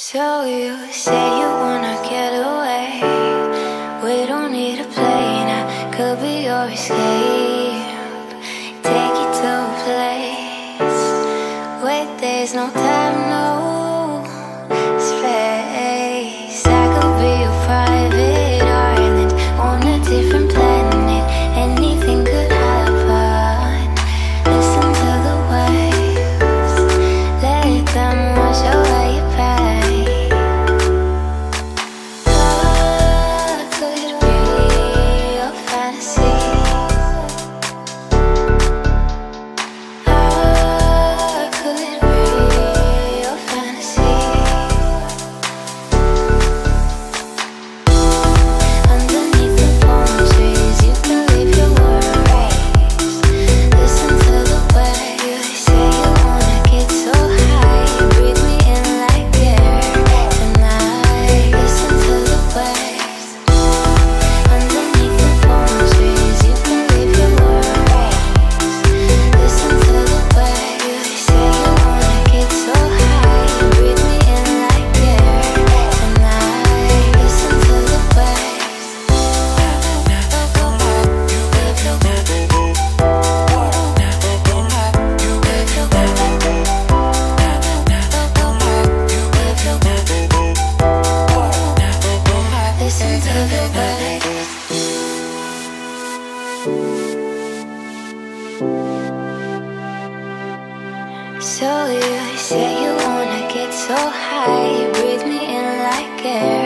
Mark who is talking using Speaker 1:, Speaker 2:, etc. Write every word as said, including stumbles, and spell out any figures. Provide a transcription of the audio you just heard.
Speaker 1: So you say you wanna get away. We don't need a plane, I could be your escape. Take you to a place. Wait, there's no time, no space. I could be your private island on a different planet. Anything could happen. Listen to the waves, let them wash away your pain. What could be your fantasy? What could be your fantasy? Underneath the palm trees, you can leave your worries. Listen to the waves. You say you wanna get so high, breathe me in like air tonight. Listen to the waves. Underneath the palm trees, you can leave your worries. Listen to the waves. You say you wanna get so high, breathe me in like air tonight. Listen to the waves. Listen to the waves. So you say you wanna get so high, breathe me in like air